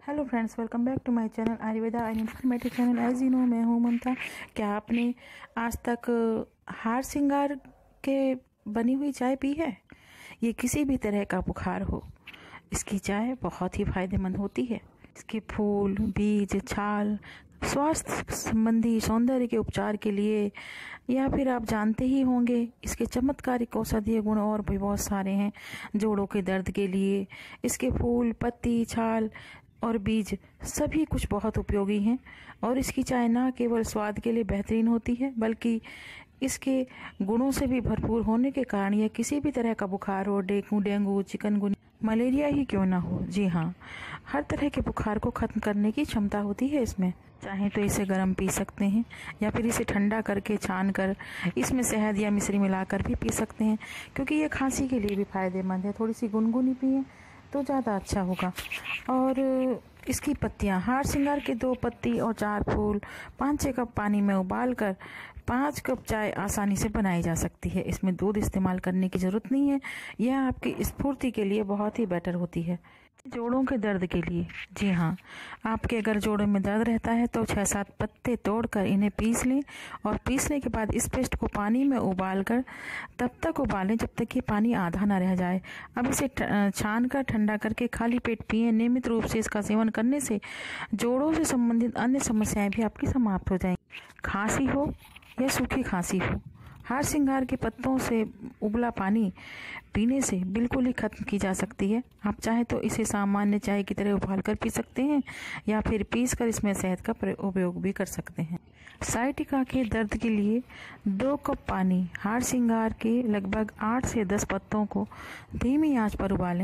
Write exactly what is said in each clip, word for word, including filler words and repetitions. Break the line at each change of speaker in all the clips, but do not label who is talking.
Hello friends, welcome back to my channel Ayurveda and informative channel. As you know, मैं हूं ममता। क्या आपने आज तक हार श्रृंगार के बनी हुई चाय पी है? ये किसी भी तरह का बुखार हो, इसकी चाय बहुत ही फायदेमंद होती है। इसके फूल, बीज, छाल स्वास्थ्य संबंधी सौंदर्य के उपचार के लिए, या फिर आप जानते ही होंगे इसके चमत्कारिक औषधीय गुण और भी बहुत सारे हैं। जोड़ों के दर्द के लिए इसके फूल, पत्ती, छाल और बीज सभी कुछ बहुत उपयोगी हैं। और इसकी चाय न केवल स्वाद के लिए बेहतरीन होती है, बल्कि इसके गुणों से भी भरपूर होने के कारण यह किसी भी तरह का बुखार हो, डेंगू डेंगू चिकनगुनिया, मलेरिया ही क्यों ना हो, जी हाँ, हर तरह के बुखार को खत्म करने की क्षमता होती है इसमें। चाहे तो इसे गर्म पी सकते हैं, या फिर इसे ठंडा करके छान कर इसमें शहद या मिश्री मिलाकर भी पी सकते हैं, क्योंकि ये खांसी के लिए भी फायदेमंद है। थोड़ी सी गुनगुनी पिए तो ज़्यादा अच्छा होगा। और इसकी पत्तियां, हार श्रृंगार के दो पत्ती और चार फूल पाँच छः कप पानी में उबाल कर पाँच कप चाय आसानी से बनाई जा सकती है। इसमें दूध इस्तेमाल करने की ज़रूरत नहीं है। यह आपकी स्फूर्ति के लिए बहुत ही बेटर होती है। जोड़ों के दर्द के लिए, जी हाँ, आपके अगर जोड़ों में दर्द रहता है तो छह सात पत्ते तोड़कर इन्हें पीस लें, और पीसने के बाद इस पेस्ट को पानी में उबाल कर तब तक उबालें जब तक कि पानी आधा ना रह जाए। अब इसे छान कर ठंडा करके खाली पेट पिएं। नियमित रूप से इसका सेवन करने से जोड़ों से संबंधित अन्य समस्याएं भी आपकी समाप्त हो जाएंगी। खांसी हो या सूखी खांसी हो, हार श्रृंगार के पत्तों से उबला पानी पीने से बिल्कुल ही खत्म की जा सकती है। आप चाहे तो इसे सामान्य चाय की तरह उबाल कर पी सकते हैं, या फिर पीस कर इसमें शहद का उपयोग भी कर सकते हैं। साइटिका के दर्द के लिए दो कप पानी, हार श्रृंगार के लगभग आठ से दस पत्तों को धीमी आंच पर उबालें,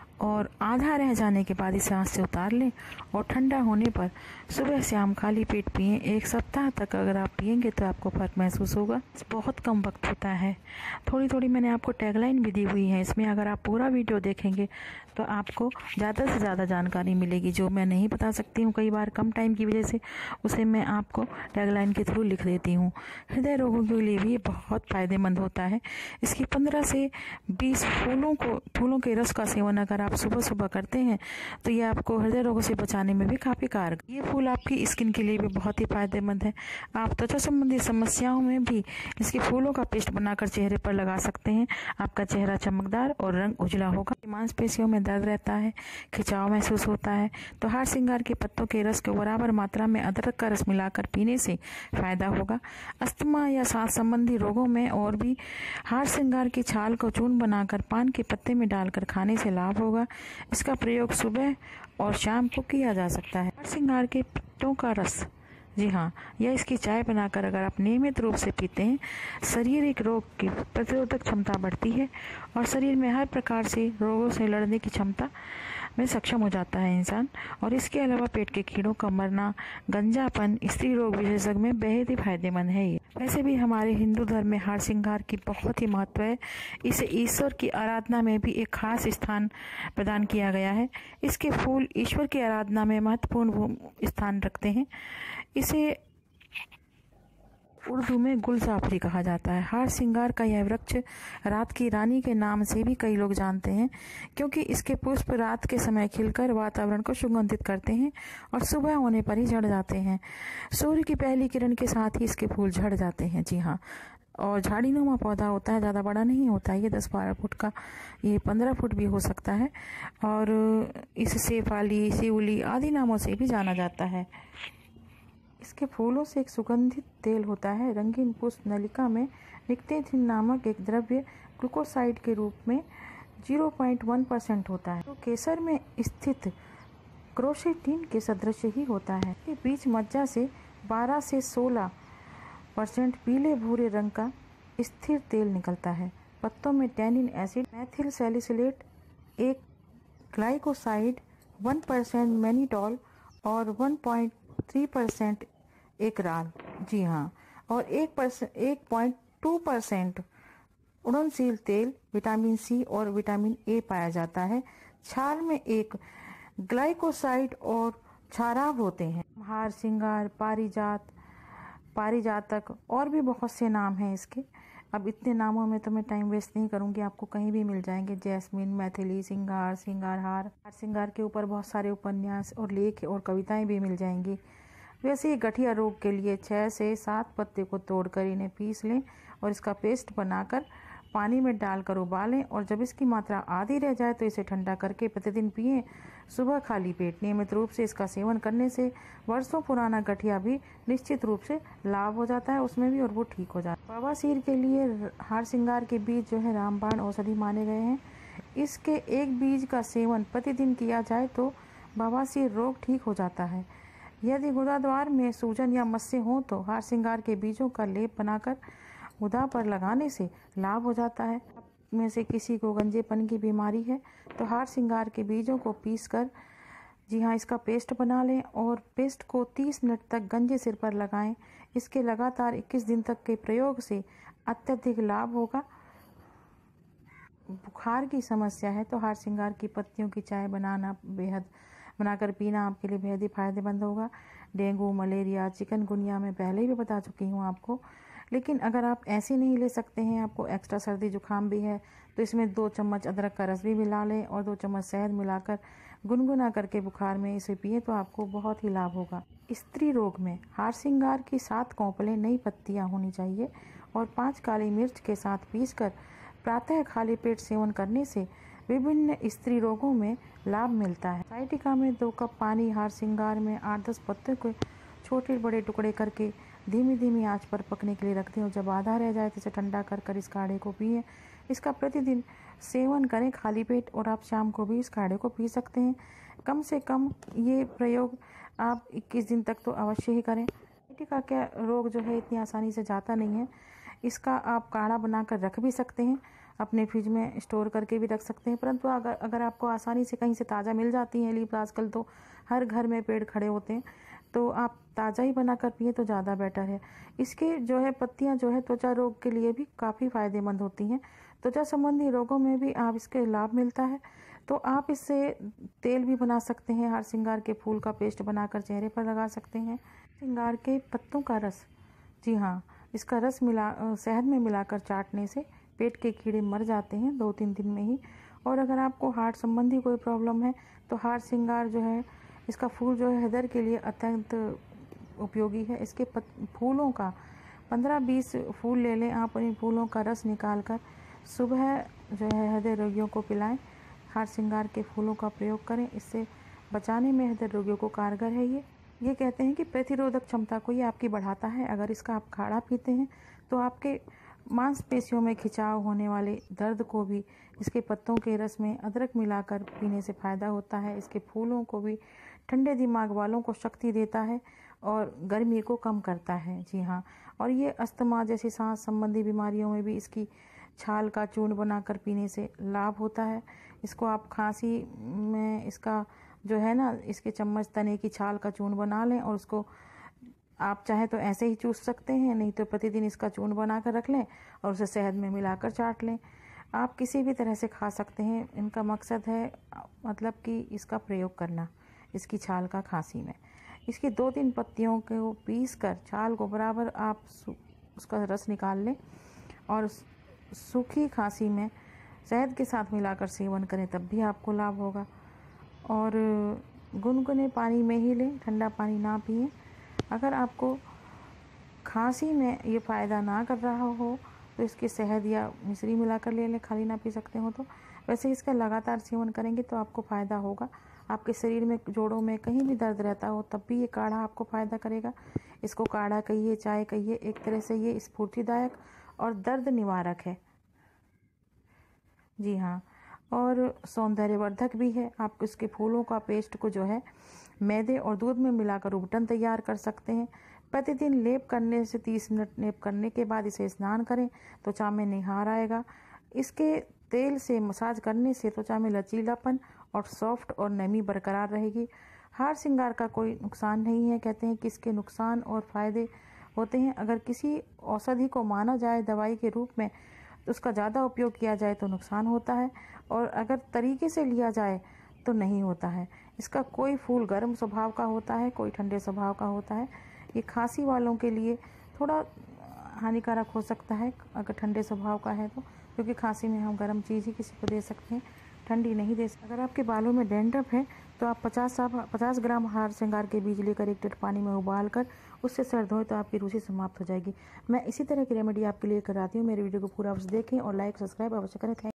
और आधा रह जाने के बाद इसे आंच से उतार लें, और ठंडा होने पर सुबह शाम खाली पेट पिएं। एक सप्ताह तक अगर आप पिएंगे तो आपको फर्क महसूस होगा। बहुत कम वक्त होता है। थोड़ी थोड़ी मैंने आपको टैगलाइन भी दी हुई है इसमें, अगर आप पूरा वीडियो देखेंगे तो आपको ज़्यादा से ज़्यादा जानकारी मिलेगी, जो मैं नहीं बता सकती हूँ कई बार कम टाइम की वजह से, उसे मैं आपको टैगलाइन के थ्रू लिख देती हूँ। हृदय रोगों के लिए भी फायदेमंद फायदेमंद होता है। इसकी पंद्रह से बीस फूलों को फूलों के रस का सेवन अगर आप सुबह सुबह करते हैं तो ये आपको हृदय रोगों से बचाने में भी काफी कारगर। ये फूल आपकी स्किन के लिए भी बहुत ही फायदेमंद है। आप त्वचा संबंधी समस्याओं में भी इसके फूलों का पेस्ट बनाकर चेहरे पर लगा सकते हैं। आपका चेहरा चमकदार और रंग उजला होगा। मांसपेशियों में दर्द रहता है, खिंचाव महसूस होता है, तो हार श्रृंगार के पत्तों के रस को बराबर मात्रा में अदरक का रस मिलाकर पीने से फायदा होगा। अस्थमा या सांस संबंधी रोगों में और भी हार श्रृंगार की छाल को चूर्ण बनाकर पान के पत्ते में डालकर खाने से लाभ होगा। इसका प्रयोग सुबह और शाम को किया जा सकता है। हार श्रृंगार के पत्तों का रस, जी हाँ, यह इसकी चाय बनाकर अगर आप नियमित रूप से पीते हैं, शारीरिक रोग की प्रतिरोधक क्षमता बढ़ती है, और शरीर में हर प्रकार से रोगों से लड़ने की क्षमता में सक्षम हो जाता है इंसान। और इसके अलावा पेट के कीड़ों का मरना, गंजापन, स्त्री रोग विशेषज्ञ में बेहद ही फायदेमंद है ये। वैसे भी हमारे हिंदू धर्म में हार श्रृंगार की बहुत ही महत्व है। इसे ईश्वर की आराधना में भी एक खास स्थान प्रदान किया गया है। इसके फूल ईश्वर की आराधना में महत्वपूर्ण स्थान रखते हैं। इसे उर्दू में गुलजाफरी कहा जाता है। हार श्रृंगार का यह वृक्ष रात की रानी के नाम से भी कई लोग जानते हैं, क्योंकि इसके पुष्प रात के समय खिलकर वातावरण को सुगंधित करते हैं और सुबह होने पर ही झड़ जाते हैं। सूर्य की पहली किरण के साथ ही इसके फूल झड़ जाते हैं, जी हाँ। और झाड़ीनुमा पौधा होता है, ज़्यादा बड़ा नहीं होता है, ये दस बारह फुट का, ये पंद्रह फुट भी हो सकता है, और इसे शेफाली, शिवली आदि नामों से भी जाना जाता है। इसके फूलों से एक सुगंधित तेल होता है। रंगीन पुष्प नलिका में निक्टेथिन नामक एक द्रव्य ग्लूकोसाइड के रूप में ज़ीरो पॉइंट वन परसेंट होता है, तो केसर में स्थित क्रोसेटिन के सदृश ही होता है। ये बीज मज्जा से बारह से सोलह परसेंट पीले भूरे रंग का स्थिर तेल निकलता है। पत्तों में टैनिन एसिड, मैथिल सैलिसिलेट, एक ग्लाइकोसाइड, वन परसेंट मैनिटॉल और वन पॉइंट थ्री परसेंट एकराल, जी हाँ, और एक परसेंट एक पॉइंट टू परसेंट उड़नशील तेल, विटामिन सी और विटामिन ए पाया जाता है। छाल में एक ग्लाइकोसाइड और क्षाराव होते हैं। हार श्रृंगार, पारिजात, पारिजातक और भी बहुत से नाम हैं इसके। अब इतने नामों में तो मैं टाइम वेस्ट नहीं करूंगी, आपको कहीं भी मिल जाएंगे। जैस्मिन, मैथिली श्रृंगार, श्रृंगारहार, हार श्रृंगार के ऊपर बहुत सारे उपन्यास और लेख और कविताएं भी मिल जाएंगी। वैसे ही गठिया रोग के लिए छः से सात पत्ते को तोड़कर इन्हें पीस लें और इसका पेस्ट बनाकर पानी में डालकर उबालें और जब इसकी मात्रा आधी रह जाए तो इसे ठंडा करके प्रतिदिन पिएं। सुबह खाली पेट नियमित रूप से इसका सेवन करने से वर्षों पुराना गठिया भी निश्चित रूप से लाभ हो जाता है उसमें भी, और वो ठीक हो जाता है। बवासीर के लिए हार श्रृंगार के बीज जो है रामबाण औषधि माने गए हैं। इसके एक बीज का सेवन प्रतिदिन किया जाए तो बवासीर रोग ठीक हो जाता है। यदि गुदाद्वार में सूजन या मस्से हों तो हार श्रृंगार के बीजों का लेप बनाकर गुदा पर लगाने से लाभ हो जाता है। में से किसी को गंजेपन की बीमारी है तो हार श्रृंगार के बीजों को पीसकर जी हाँ इसका पेस्ट बना लें और पेस्ट को तीस मिनट तक गंजे सिर पर लगाएं। इसके लगातार इक्कीस दिन तक के प्रयोग से अत्यधिक लाभ होगा। बुखार की समस्या है तो हार श्रृंगार की पत्तियों की चाय बनाना बेहद बनाकर पीना आपके लिए बेहद ही फायदेमंद होगा। डेंगू, मलेरिया, चिकनगुनिया में पहले भी बता चुकी हूँ आपको, लेकिन अगर आप ऐसे नहीं ले सकते हैं, आपको एक्स्ट्रा सर्दी जुकाम भी है तो इसमें दो चम्मच अदरक का रस भी मिला लें और दो चम्मच शहद मिलाकर गुनगुना करके बुखार में इसे पिए तो आपको बहुत ही लाभ होगा। स्त्री रोग में हार श्रृंगार की सात कौंपलें नई पत्तियां होनी चाहिए और पाँच काली मिर्च के साथ पीसकर प्रातः खाली पेट सेवन करने से विभिन्न स्त्री रोगों में लाभ मिलता है। साइटिका में दो कप पानी हार श्रृंगार में आठ दस पत्तों को छोटे बड़े टुकड़े करके धीमी धीमी आंच पर पकने के लिए रख दें और जब आधा रह जाए तो इसे ठंडा कर कर इस काढ़े को पिएं। इसका प्रतिदिन सेवन करें खाली पेट और आप शाम को भी इस काढ़े को पी सकते हैं। कम से कम ये प्रयोग आप इक्कीस दिन तक तो अवश्य ही करें। साइटिका का रोग जो है इतनी आसानी से जाता नहीं है। इसका आप काढ़ा बनाकर रख भी सकते हैं, अपने फ्रिज में स्टोर करके भी रख सकते हैं, परंतु अगर अगर आपको आसानी से कहीं से ताज़ा मिल जाती है लीफ, आजकल तो हर घर में पेड़ खड़े होते हैं, तो आप ताज़ा ही बनाकर पिए तो ज़्यादा बेटर है। इसके जो है पत्तियां जो है त्वचा रोग के लिए भी काफ़ी फायदेमंद होती हैं। त्वचा संबंधी रोगों में भी आप इसके लाभ मिलता है। तो आप इससे तेल भी बना सकते हैं। हार श्रृंगार के फूल का पेस्ट बनाकर चेहरे पर लगा सकते हैं। श्रृंगार के पत्तों का रस, जी हाँ, इसका रस मिला शहद में मिलाकर चाटने से पेट के कीड़े मर जाते हैं दो तीन दिन में ही। और अगर आपको हार्ट संबंधी कोई प्रॉब्लम है तो हार श्रृंगार जो है इसका फूल जो है हृदय के लिए अत्यंत उपयोगी है। इसके पत, फूलों का पंद्रह बीस फूल ले लें आप, उन फूलों का रस निकाल कर सुबह जो है हृदय रोगियों को पिलाएं। हार श्रृंगार के फूलों का प्रयोग करें, इससे बचाने में हृदय रोगियों को कारगर है। ये ये कहते हैं कि प्रतिरोधक क्षमता को ये आपकी बढ़ाता है। अगर इसका आप काढ़ा पीते हैं तो आपके मांसपेशियों में खिंचाव होने वाले दर्द को भी इसके पत्तों के रस में अदरक मिलाकर पीने से फ़ायदा होता है। इसके फूलों को भी ठंडे दिमाग वालों को शक्ति देता है और गर्मी को कम करता है। जी हाँ, और ये अस्थमा जैसी सांस संबंधी बीमारियों में भी इसकी छाल का चूर्ण बनाकर पीने से लाभ होता है। इसको आप खांसी में इसका जो है ना इसके चम्मच तने की छाल का चूर्ण बना लें और उसको आप चाहे तो ऐसे ही चूस सकते हैं, नहीं तो प्रतिदिन इसका चूर्ण बना कर रख लें और उसे शहद में मिलाकर चाट लें। आप किसी भी तरह से खा सकते हैं। इनका मकसद है मतलब कि इसका प्रयोग करना इसकी छाल का खांसी में। इसकी दो तीन पत्तियों को पीस कर छाल को बराबर आप उसका रस निकाल लें और सूखी खांसी में शहद के साथ मिलाकर सेवन करें, तब भी आपको लाभ होगा। और गुनगुने पानी में ही लें, ठंडा पानी ना पिएं। अगर आपको खांसी में ये फ़ायदा ना कर रहा हो तो इसके शहद या मिश्री मिलाकर ले लें, खाली ना पी सकते हो तो। वैसे इसका लगातार सेवन करेंगे तो आपको फ़ायदा होगा। आपके शरीर में जोड़ों में कहीं भी दर्द रहता हो तब भी ये काढ़ा आपको फ़ायदा करेगा। इसको काढ़ा कहिए, चाय कहिए, एक तरह से ये स्फूर्तिदायक और दर्द निवारक है। जी हाँ, और सौंदर्यवर्धक भी है। आप इसके फूलों का पेस्ट को जो है मैदे और दूध में मिलाकर उबटन तैयार कर सकते हैं। प्रतिदिन लेप करने से तीस मिनट लेप करने के बाद इसे स्नान करें, त्वचा में निखार आएगा। इसके तेल से मसाज करने से त्वचा में लचीलापन और सॉफ्ट और नमी बरकरार रहेगी। हार श्रृंगार का कोई नुकसान नहीं है। कहते हैं कि इसके नुकसान और फायदे होते हैं। अगर किसी औषधि को माना जाए दवाई के रूप में तो उसका ज़्यादा उपयोग किया जाए तो नुकसान होता है, और अगर तरीके से लिया जाए तो नहीं होता है। इसका कोई फूल गर्म स्वभाव का होता है, कोई ठंडे स्वभाव का होता है। ये खांसी वालों के लिए थोड़ा हानिकारक हो सकता है अगर ठंडे स्वभाव का है तो, क्योंकि खांसी में हम गर्म चीज़ ही किसी को दे सकते हैं, ठंडी नहीं दे सकते। अगर आपके बालों में डैंड्रफ है तो आप पचास पचास ग्राम हार श्रृंगार के बीज लेकर एक लीटर पानी में उबाल कर उससे सर धोएं तो आपकी रूसी समाप्त हो जाएगी। मैं इसी तरह की रेमेडी आपके लिए कराती हूँ। मेरे वीडियो को पूरा अवश्य देखें और लाइक सब्सक्राइब अवश्य करें। थैंक